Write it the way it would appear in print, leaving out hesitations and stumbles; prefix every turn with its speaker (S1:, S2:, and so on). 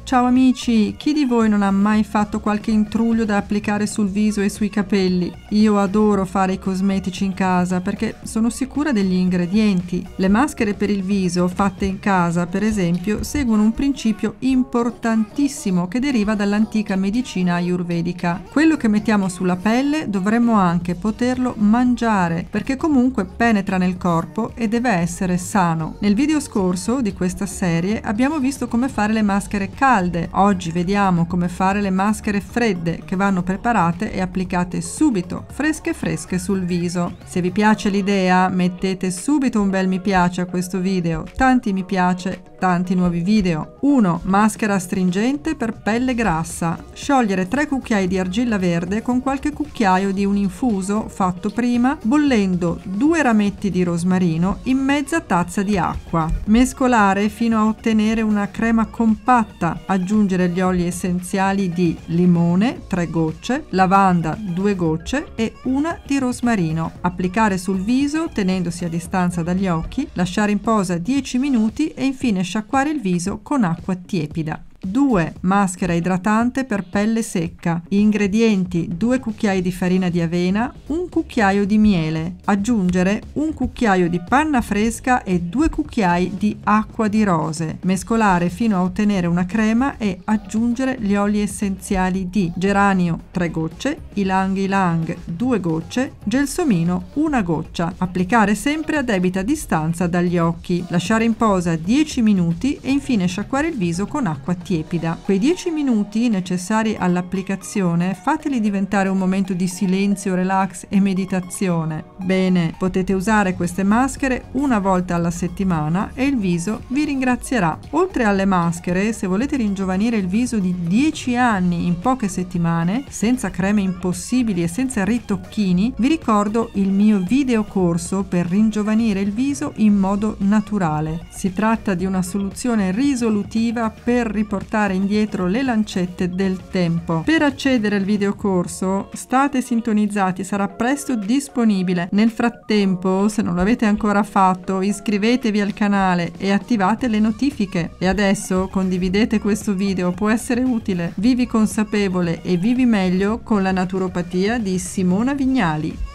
S1: Ciao amici, chi di voi non ha mai fatto qualche intruglio da applicare sul viso e sui capelli? Io adoro fare i cosmetici in casa perché sono sicura degli ingredienti. Le maschere per il viso fatte in casa, per esempio, seguono un principio importantissimo che deriva dall'antica medicina ayurvedica. Quello che mettiamo sulla pelle dovremmo anche poterlo mangiare perché comunque penetra nel corpo e deve essere sano. Nel video scorso di questa serie abbiamo visto come fare le maschere calde. Oggi vediamo come fare le maschere fredde che vanno preparate e applicate subito, fresche sul viso. Se vi piace l'idea, mettete subito un bel mi piace a questo video, tanti mi piace, tanti nuovi video. 1. Maschera astringente per pelle grassa. Sciogliere 3 cucchiai di argilla verde con qualche cucchiaio di un infuso fatto prima, bollendo 2 rametti di rosmarino in mezza tazza di acqua. Mescolare fino a ottenere una crema compatta. Aggiungere gli oli essenziali di limone 3 gocce, lavanda 2 gocce e una di rosmarino. Applicare sul viso tenendosi a distanza dagli occhi, lasciare in posa 10 minuti e infine sciacquare il viso con acqua tiepida. 2. Maschera idratante per pelle secca. Ingredienti: 2 cucchiai di farina di avena, 1 cucchiaio di miele. Aggiungere 1 cucchiaio di panna fresca e 2 cucchiai di acqua di rose. Mescolare fino a ottenere una crema e aggiungere gli oli essenziali di geranio 3 gocce, ylang ylang 2 gocce, gelsomino 1 goccia. Applicare sempre a debita distanza dagli occhi. Lasciare in posa 10 minuti e infine sciacquare il viso con acqua tiepida. Quei 10 minuti necessari all'applicazione fateli diventare un momento di silenzio, relax e meditazione. Bene, potete usare queste maschere una volta alla settimana e il viso vi ringrazierà. Oltre alle maschere, se volete ringiovanire il viso di 10 anni in poche settimane, senza creme impossibili e senza ritocchini, vi ricordo il mio video corso per ringiovanire il viso in modo naturale. Si tratta di una soluzione risolutiva per riportare indietro le lancette del tempo. Per accedere al videocorso state sintonizzati, sarà presto disponibile. Nel frattempo, se non l'avete ancora fatto, iscrivetevi al canale e attivate le notifiche. E adesso condividete questo video, può essere utile. Vivi consapevole e vivi meglio con la naturopatia di Simona Vignali.